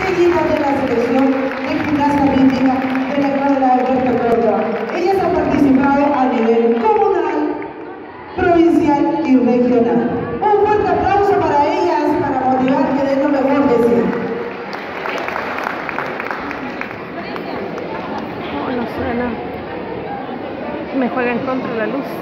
pequeñitas de la selección de gimnasia rítmica de la escuela Alberto Córdoba. Ellas han participado a nivel comunal, provincial y regional. Un fuerte aplauso para ellas, para motivar que den lo mejor de sí. No suena. Me juega en contra la luz.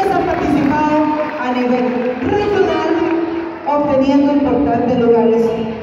A nivel regional, obteniendo importantes lugares